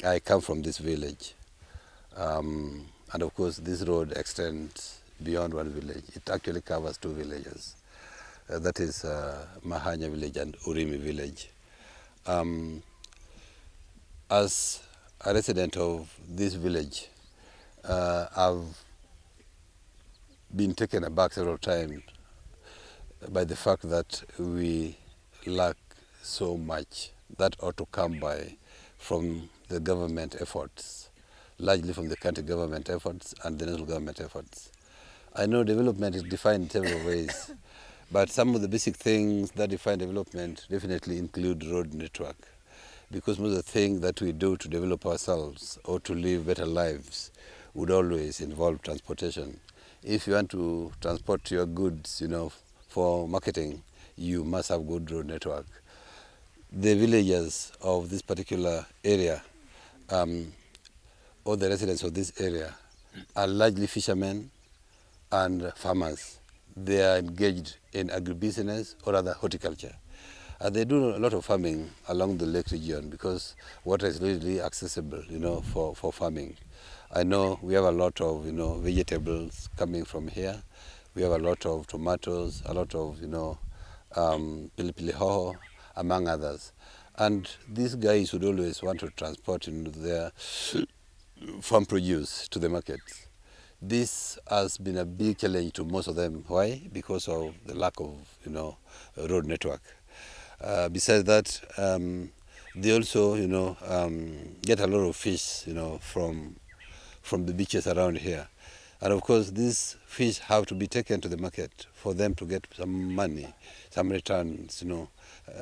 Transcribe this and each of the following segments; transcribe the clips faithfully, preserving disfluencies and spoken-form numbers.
I come from this village, um, and of course this road extends beyond one village. It actually covers two villages. Uh, that is uh, Mahanya village and Urimi village. Um, as a resident of this village, uh, I've been taken aback several times by the fact that we lack so much that ought to come by from the government efforts, largely from the county government efforts and the national government efforts. I know development is defined in several ways, but some of the basic things that define development definitely include road network, because most of the things that we do to develop ourselves or to live better lives would always involve transportation. If you want to transport your goods, you know, for marketing, you must have good road network. The villagers of this particular area, um, or the residents of this area, are largely fishermen and farmers. They are engaged in agribusiness or rather horticulture. Uh, they do a lot of farming along the lake region because water is readily accessible, you know, for, for farming. I know we have a lot of, you know, vegetables coming from here. We have a lot of tomatoes, a lot of, you know, um, pilipili hoho, among others. And these guys would always want to transport, you know, their farm produce to the markets. This has been a big challenge to most of them. Why? Because of the lack of, you know, road network. Uh, besides that, um, they also, you know, um, get a lot of fish, you know, from from the beaches around here. And of course, these fish have to be taken to the market for them to get some money, some returns, you know,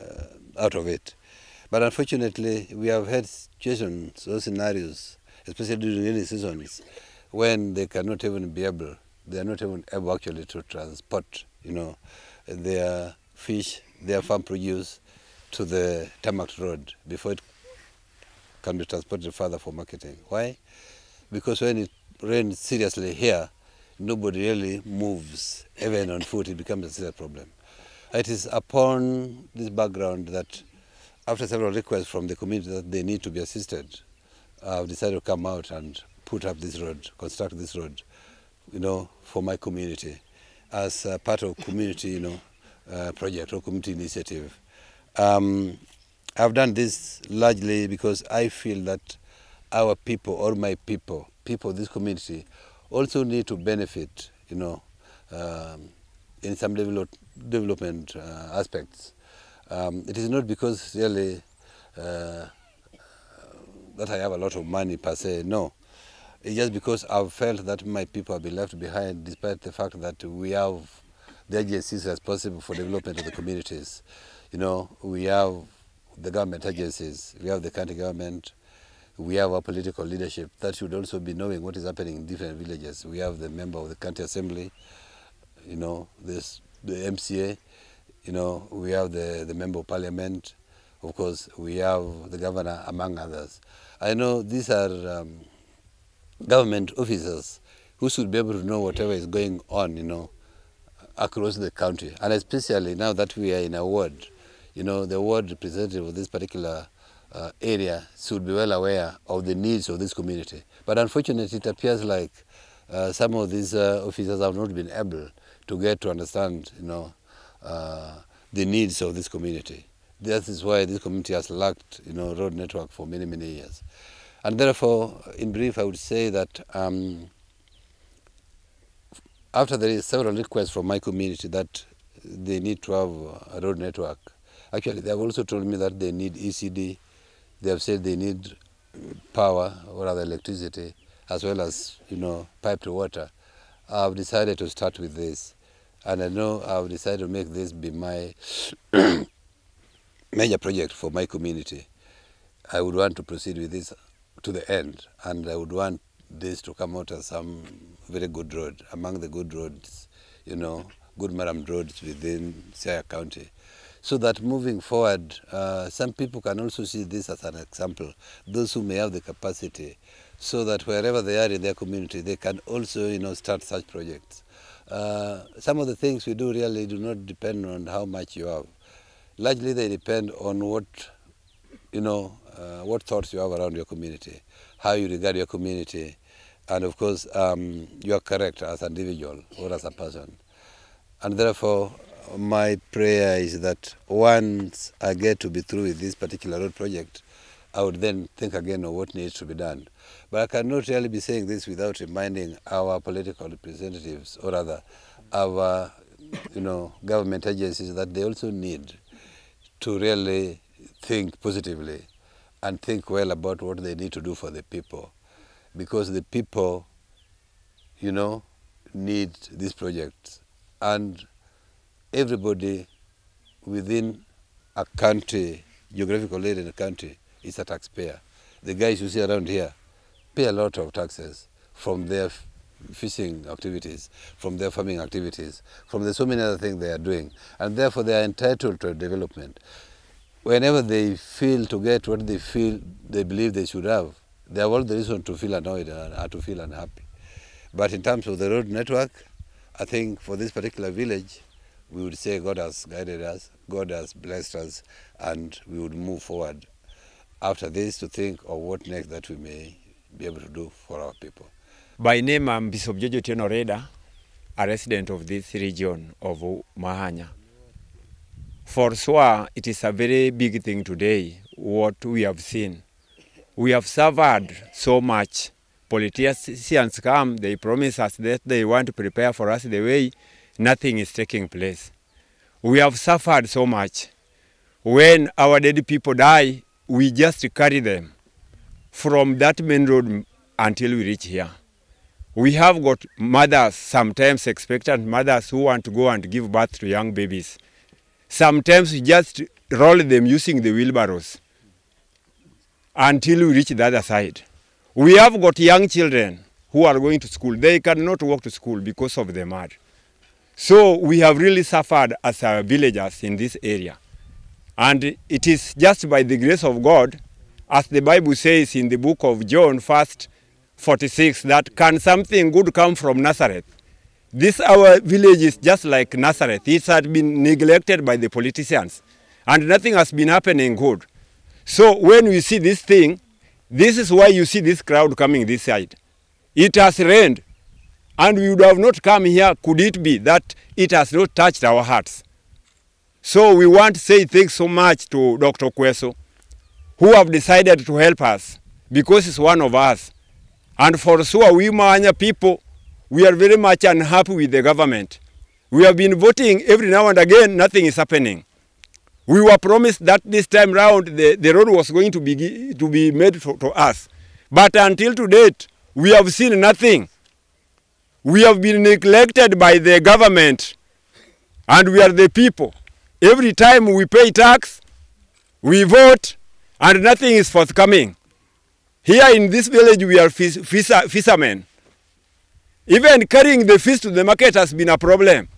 uh, out of it. But unfortunately, we have had situations or scenarios, especially during rainy seasons, when they cannot even be able, they are not even able actually to transport, you know, their fish, their farm produce to the tarmac road before it can be transported further for marketing. Why? Because when it rains seriously here, nobody really moves, even on foot. It becomes a serious problem. It is upon this background that, after several requests from the community that they need to be assisted, I've decided to come out and put up this road, construct this road, you know, for my community, as a part of community, you know, uh, project or community initiative. Um, I've done this largely because I feel that our people, or my people, people of this community, also need to benefit, you know, um, in some develop, development uh, aspects. Um, it is not because really uh, that I have a lot of money per se, no. It's just because I've felt that my people have been left behind, despite the fact that we have the agencies responsible for development of the communities. You know, we have the government agencies, we have the county government, we have our political leadership that should also be knowing what is happening in different villages. We have the member of the county assembly, you know, this, the M C A, you know, we have the, the member of parliament, of course, we have the governor, among others. I know these are um, government officers who should be able to know whatever is going on, you know, across the country. And especially now that we are in a ward, you know, the ward representative of this particular uh, area should be well aware of the needs of this community. But unfortunately, it appears like uh, some of these uh, officers have not been able to get to understand, you know, uh, the needs of this community. That is why this community has lacked, you know, road network for many, many years. And therefore, in brief, I would say that um, after there is several requests from my community that they need to have a road network, actually they have also told me that they need E C D, they have said they need power or other electricity, as well as, you know, piped water. I've decided to start with this, and I know I've decided to make this be my major project for my community. I would want to proceed with this to the end, and I would want this to come out as some very good road, among the good roads, you know, good Maram roads within Siaya County. So that moving forward, uh, some people can also see this as an example, those who may have the capacity, so that wherever they are in their community, they can also, you know, start such projects. Uh, some of the things we do really do not depend on how much you have. Largely they depend on what, you know, uh, what thoughts you have around your community, how you regard your community, and of course, um, you are correct as an individual or as a person. And therefore, my prayer is that once I get to be through with this particular road project, I would then think again of what needs to be done. But I cannot really be saying this without reminding our political representatives, or rather our you know, government agencies, that they also need to really think positively and think well about what they need to do for the people. Because the people, you know, need these projects. And everybody within a country, geographical area in a country, is a taxpayer. The guys you see around here pay a lot of taxes from their fishing activities, from their farming activities, from the so many other things they are doing. And therefore they are entitled to development. Whenever they fail to get what they feel, they believe they should have, they have all the reason to feel annoyed and to feel unhappy. But in terms of the road network, I think for this particular village, we would say God has guided us, God has blessed us, and we would move forward after this to think of what next that we may be able to do for our people. By name, I'm Bishop Jojo Tenoreda, a resident of this region of Mahanya. For sure, it is a very big thing today, what we have seen. We have suffered so much. Politicians come, they promise us that they want to prepare for us the way nothing is taking place. We have suffered so much. When our dead people die, we just carry them from that main road until we reach here. We have got mothers, sometimes expectant mothers, who want to go and give birth to young babies. Sometimes we just roll them using the wheelbarrows until we reach the other side. We have got young children who are going to school. They cannot walk to school because of the mud. So we have really suffered as our villagers in this area. And it is just by the grace of God, as the Bible says in the book of John, verse forty-six, that can something good come from Nazareth? This our village is just like Nazareth. It had been neglected by the politicians, and nothing has been happening good. So when we see this thing, this is why you see this crowd coming this side. It has rained, and we would have not come here could it be that it has not touched our hearts. So we want to say thanks so much to Doctor Kweso, who have decided to help us, because he's one of us. And for sure, we Mahanya people, we are very much unhappy with the government. We have been voting every now and again, nothing is happening. We were promised that this time round the, the road was going to be, to be made to, to us. But until to date, we have seen nothing. We have been neglected by the government, and we are the people. Every time we pay tax, we vote, and nothing is forthcoming. Here in this village, we are fish, fish, fishermen. Even carrying the fish to the market has been a problem.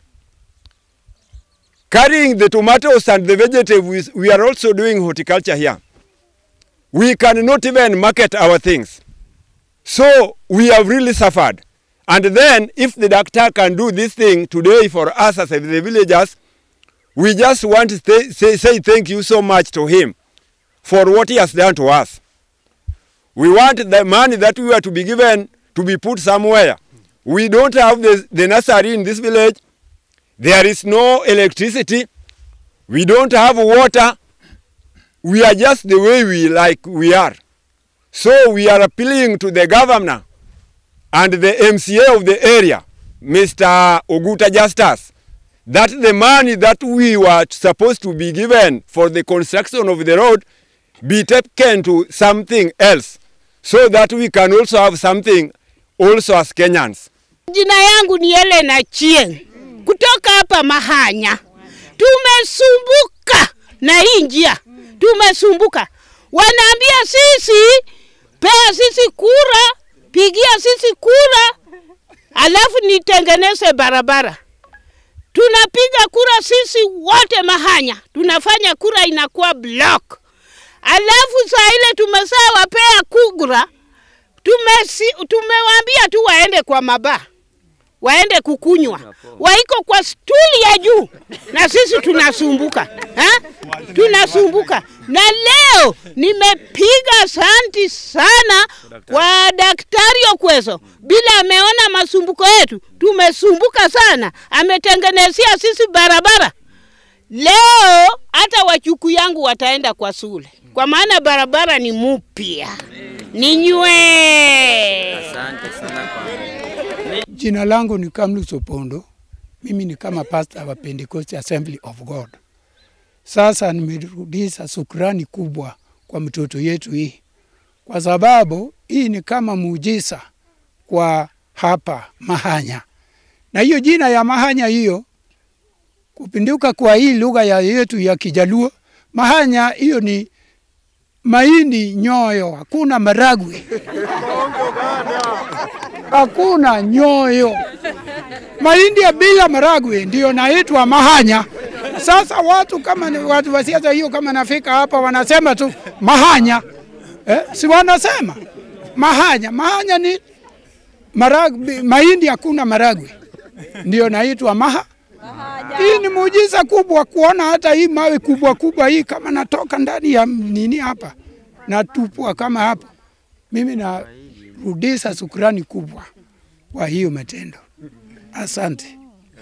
Carrying the tomatoes and the vegetables, we are also doing horticulture here. We cannot even market our things. So we have really suffered. And then if the doctor can do this thing today for us as the villagers, we just want to say, say thank you so much to him for what he has done to us. We want the money that we are to be given to be put somewhere. We don't have the, the nursery in this village. There is no electricity. We don't have water. We are just the way we like we are. So we are appealing to the governor and the M C A of the area, Mister Oguta Justus, that the money that we were supposed to be given for the construction of the road be taken to something else, so that we can also have something also as Kenyans. Jina yangu ni Elena Chieng. Kutoka hapa Mahanya. Tumesumbuka na hii njia. Tumesumbuka. Wanaambia sisi, pea sisi kura, pigia sisi kura, alafu nitengeneze barabara. Tunapiga kura sisi wote Mahanya. Tunafanya kura inakuwa block. Alafu saa ile tumesaa wapea kugura, tumesi, tumewaambia tu waende kwa maba. waende kukunywa, waiko kwa stuli ya juu na sisi tunasumbuka ha? Tunasumbuka. Na leo nimepiga asanti sana kwa Daktari Okweso, bila ameona masumbuko yetu, tumesumbuka sana, ametengenezea sisi barabara. Leo hata wachuku yangu wataenda kwa shule, kwa maana barabara ni mpya. Ninywe. Asante sana kwa. Jina langu ni Kamlu Opondo. Mimi ni kama pastor wa Pentecost Assembly of God. Sasa nimerudisha shukrani kubwa kwa mtoto yetu hii, kwa sababu hii ni kama muujiza kwa hapa Mahanya. Na hiyo jina ya Mahanya hiyo kupinduka kwa hii lugha ya yetu ya Kijaluo, Mahanya hiyo ni mahindi nyoyo, hakuna maragwe. Hakuna nyoyo. Mahindi bila maragwe ndio naitwa Mahanya. Sasa watu kama ni watu wa siasa hiyo, kama nafika hapa wanasema tu Mahanya. Eh, si wanasema Mahanya. Mahanya ni maragwe, mahindi hakuna maragwe. Ndio naitwa Maha. Hii ni muujiza kubwa kuona hata hii mawe kubwa kubwa hii kama natoka ndani ya nini hapa na tupwa kama hapa. Mimi narudisha shukrani kubwa kwa hiyo matendo. Asante.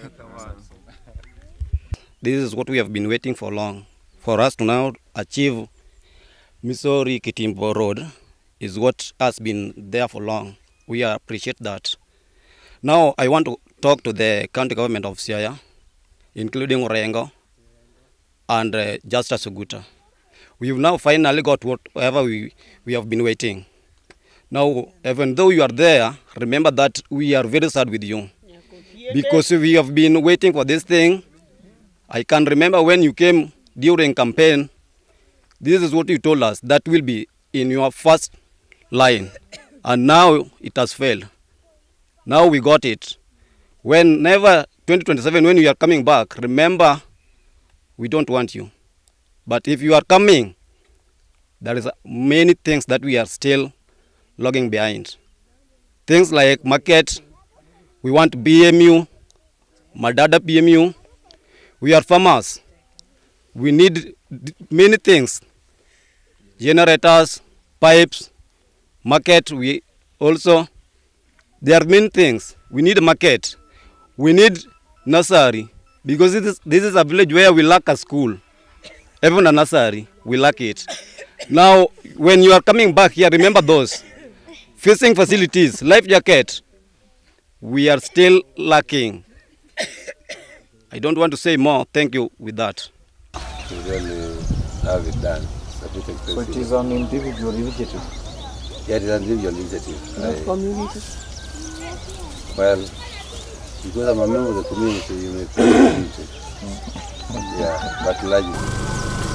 This is what we have been waiting for long. For us to now achieve Missouri Kitimbo Road is what has been there for long. We appreciate that. Now I want to talk to the county government of Siaya, including Orengo and uh, Justice Suguta. We've now finally got whatever we, we have been waiting. Now, even though you are there, remember that we are very sad with you. Because we have been waiting for this thing. I can remember when you came during campaign, this is what you told us, that will be in your first line. And now it has failed. Now we got it. Whenever twenty twenty-seven, when you are coming back, remember, we don't want you. But if you are coming, there is many things that we are still logging behind. Things like market, we want B M U, Madada B M U. We are farmers. We need many things. Generators, pipes, market, we also, there are many things. We need a market. We need nursery, because this is, this is a village where we lack a school. Even a nursery, we lack it. Now, when you are coming back here, remember those. Fishing facilities, life jacket, we are still lacking. I don't want to say more. Thank you with that. To really have it done. So it is an individual initiative? Yeah, it is an individual initiative. Not I, community? Well, because I'm a member of the community, you may play the community. Mm. Yeah, but largely.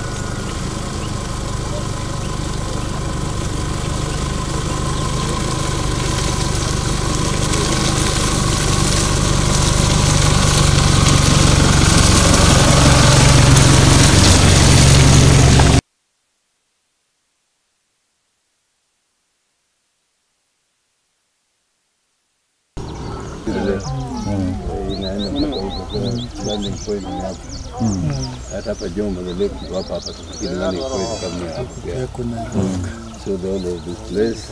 Landing point ni hapo. Hata hapa Jomba the lake iko hapa hapa tukikini landing point kama hapo. So the whole of this place.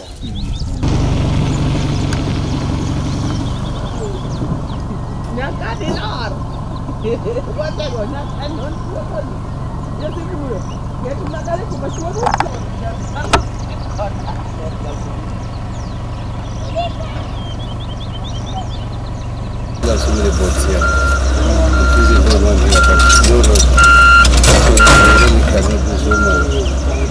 Nyakati nor. Wata go na non ko. Yesu kuro. Yesu magari kubashwa. There's so many boats here. If you see one here, but no road. So we cannot do so much.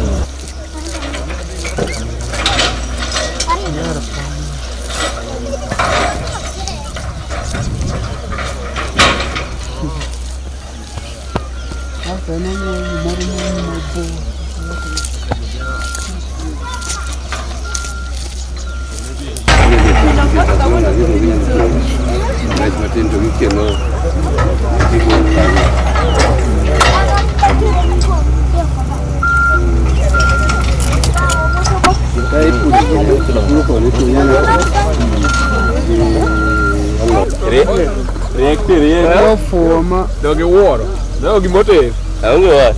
Matendo wiki no iko kama ndio ipo ndio tunakula kwa nini Riek ti riek. Fuoma. Dogi wuoro. Dogi mote. Aonge wa.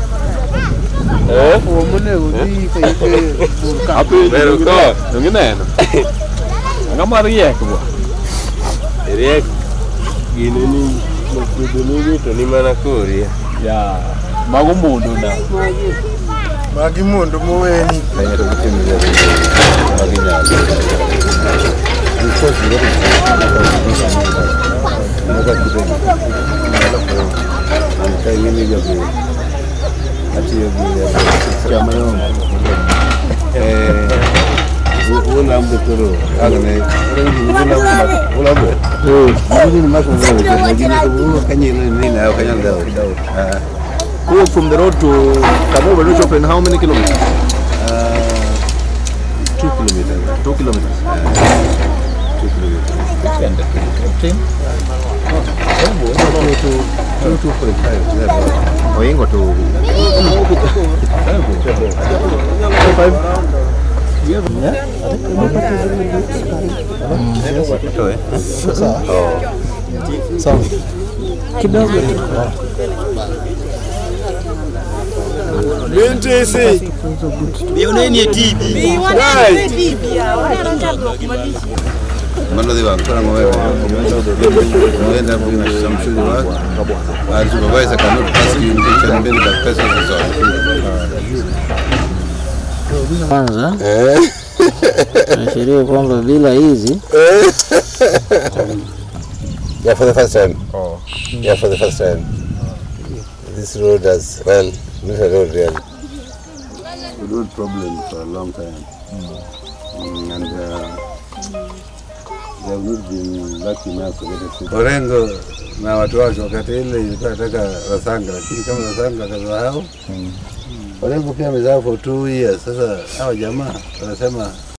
Eh? Fuoma ne udi kai ke burka. Api bero ko. Dongi neno. Ngama riek bo. Riek. Gini ni makudu ni to ni mana kori. Ya. Mago mundu na. Magi mundu moweni. Kaya to kutimia magi nyalo. Because we don't have to I'm telling you, you're Eh, una mtoro. Agane. Una una una. Eh, ni mako wewe, lakini kwa kanyele nini na kanyele dawa. Ah. Go from the road to Kamobe Road Shop in how many kilometers? Uh, two kilometers. Two kilometers. Two kilometers. Ten. Ten. Two two point five. Oingo to. Five. Sawa. Kidogo tu. Binti si. Bioneni T V. Bioneni T V ya. Wanaenda kumalisha. Mano de banco na wewe. Unaenda kwa mshuli wako. Ah, supervisor cannot pass you in mbele the person is on. Kwanza Eh. nashiria kwamba bila hizi Yeah, for the first time. Oh. Yeah, for the first time. This road has, well, not a road really. A road problem for a long time. Mm. And uh, they have not been lucky enough to get a seat. Orengo na watu wake wakati ile ilikuwa nataka Rasanga, lakini kama Rasanga akasahau. Orengo pia amezaa for two years. Sasa hawa jamaa wanasema